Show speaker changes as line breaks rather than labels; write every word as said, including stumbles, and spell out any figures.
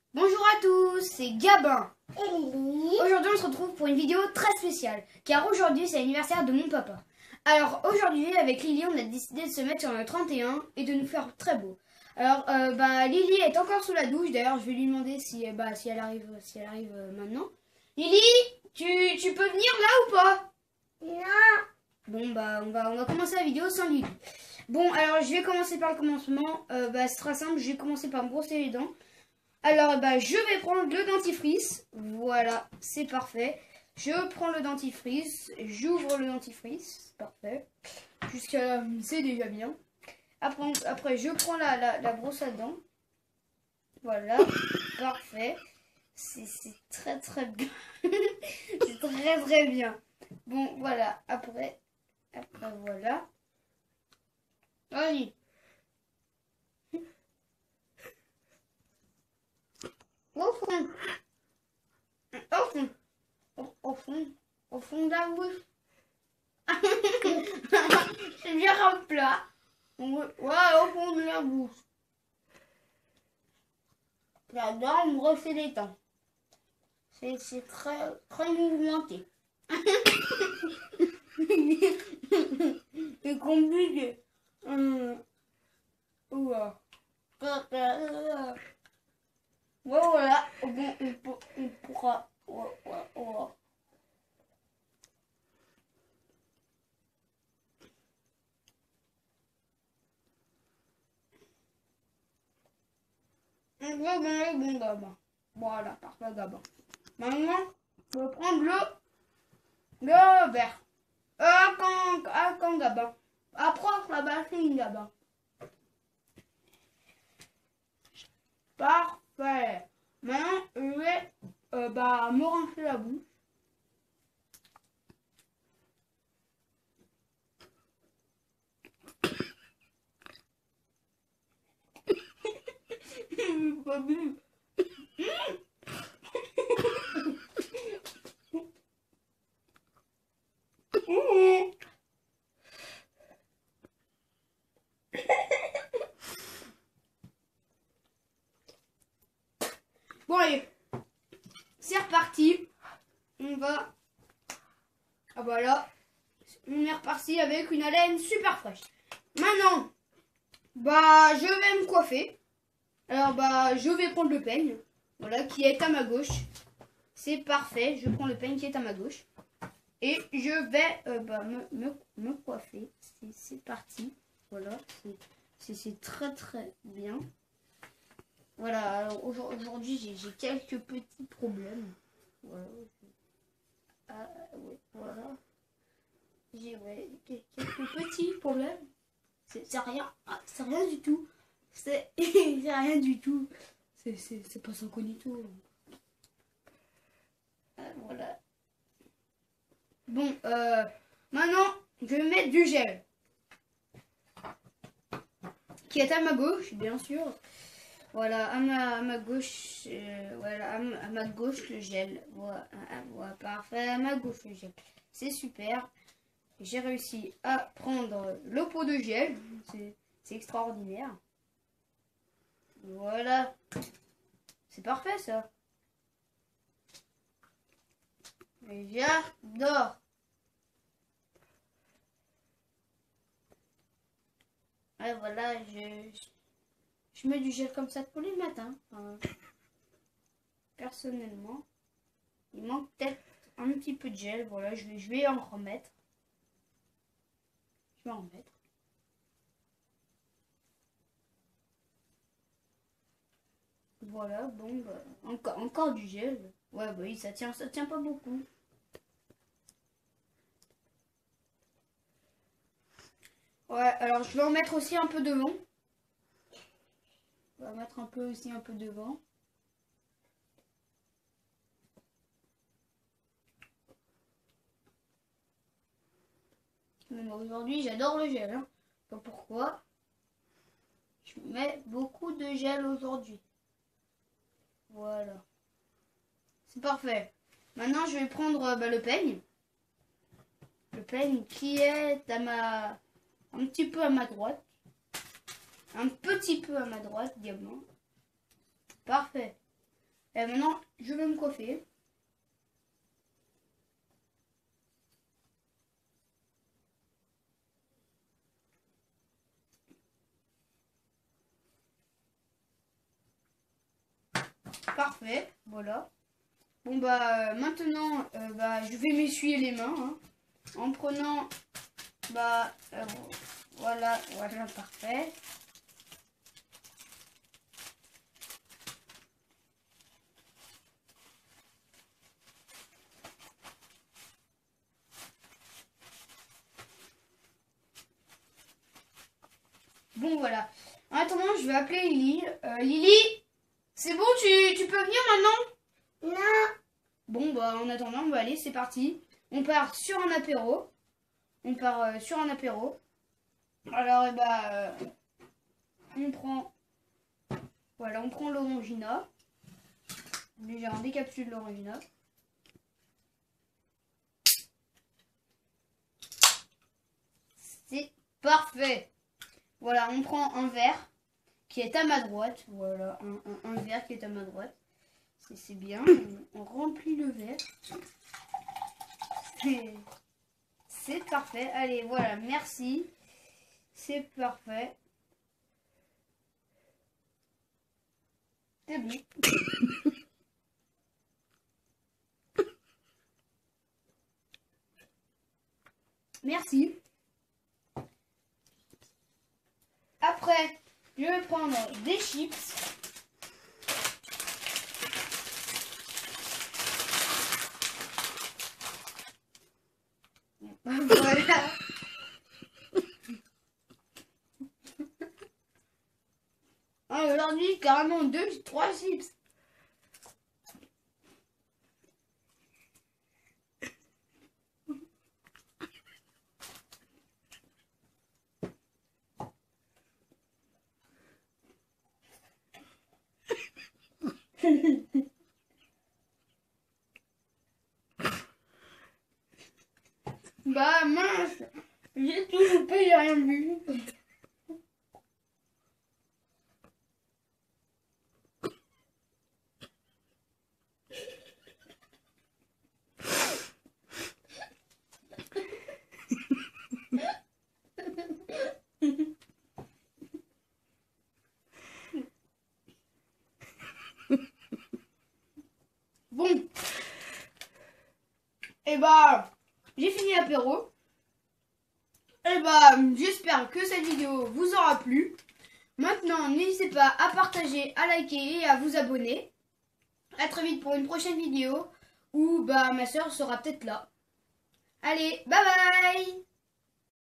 Bonjour à tous, c'est Gabin.
Et Lily.
Aujourd'hui on se retrouve pour une vidéo très spéciale, car aujourd'hui c'est l'anniversaire de mon papa. Alors aujourd'hui avec Lily on a décidé de se mettre sur le trente et un et de nous faire très beau. Alors euh, bah Lily est encore sous la douche, d'ailleurs je vais lui demander si, bah, si elle arrive, si elle arrive euh, maintenant. Lily, tu, tu peux venir là ou pas?
Non.
Bon bah on va, on va commencer la vidéo sans Lily. Bon alors je vais commencer par le commencement, euh, bah, c'est très simple, je vais commencer par me brosser les dents. Alors, bah, je vais prendre le dentifrice. Voilà, c'est parfait. Je prends le dentifrice. J'ouvre le dentifrice. Parfait. Jusqu'à là, c'est déjà bien. Après, après je prends la, la, la brosse à dents. Voilà, parfait. C'est très très bien. C'est très très bien. Bon, voilà. Après, après voilà. Allez. Au fond. Au fond. Au, au fond. Au fond de la bouche. C'est bien un plat. Ouais, au fond de la bouche. J'adore me brosser les dents. C'est très, très mouvementé. C'est compliqué. Hum. Ouah. Ouais, voilà, bon, on, peut, on pourra. Ouais, ouais, ouais. On va dans le bon Gabin. Voilà, parfait Gabin. Maintenant, je vais prendre le, le verre. Euh, quand, ah, quand Gabin. Approche la bassine Gabin. Parfait. Maintenant, je vais euh, bah, me rincer la bouche. Pas bu. Bon allez, c'est reparti. On va... Ah voilà, on est reparti avec une haleine super fraîche. Maintenant, bah je vais me coiffer. Alors bah je vais prendre le peigne, voilà, qui est à ma gauche. C'est parfait, je prends le peigne qui est à ma gauche. Et je vais euh, bah, me, me, me coiffer. C'est parti. Voilà, c'est très très bien. Voilà, alors aujourd'hui j'ai quelques petits problèmes. Voilà. Ah, ouais, voilà. J'ai ouais, quelques petits problèmes. C'est rien, ah, c'est rien du tout. C'est rien du tout. C'est pas sans cognito. Ah, voilà. Bon, euh, maintenant, je vais mettre du gel. Qui est à ma gauche, bien sûr. Voilà, à ma, à ma gauche, euh, voilà, à ma, à ma gauche le gel. Voilà, voilà, parfait, à ma gauche le gel. C'est super. J'ai réussi à prendre le pot de gel. C'est extraordinaire. Voilà. C'est parfait ça. J'adore. Et voilà, je, je mets du gel comme ça tous les matins. Enfin, personnellement, il manque peut-être un petit peu de gel. Voilà, je vais, je vais en remettre. Je vais en remettre. Voilà, bon, bah, encore, encore du gel. Ouais, bah oui, ça tient, ça tient pas beaucoup. Ouais, alors je vais en mettre aussi un peu devant. On va mettre un peu aussi un peu devant. Mais aujourd'hui, j'adore le gel. Hein. Je sais pas pourquoi. Je mets beaucoup de gel aujourd'hui. Voilà. C'est parfait. Maintenant, je vais prendre bah, le peigne. Le peigne qui est à ma... un petit peu à ma droite. Un petit peu à ma droite, diamant. Parfait. Et maintenant, je vais me coiffer. Parfait, voilà. Bon bah maintenant, euh, bah, je vais m'essuyer les mains hein, en prenant, bah euh, voilà, voilà, parfait. Bon voilà. En attendant, je vais appeler Lily. Euh, Lily, c'est bon, tu, tu peux venir maintenant?
Non.
Bon bah en attendant, on va aller, c'est parti. On part sur un apéro. On part euh, sur un apéro. Alors et bah euh, on prend, voilà, on prend l'orangina. Déjà on décapsule l'orangina. C'est parfait. Voilà, on prend un verre qui est à ma droite. Voilà, un, un, un verre qui est à ma droite. C'est bien. On, on remplit le verre. C'est parfait. Allez, voilà, merci. C'est parfait. C'est bon. Merci. Après, je vais prendre des chips. Voilà. Ah, aujourd'hui, carrément deux, trois chips. Bah mince, j'ai tout loupé, j'ai rien vu. Bon, et bah j'ai fini l'apéro. Et bah j'espère que cette vidéo vous aura plu. Maintenant, n'hésitez pas à partager, à liker et à vous abonner. A très vite pour une prochaine vidéo où bah ma soeur sera peut-être là. Allez, bye bye!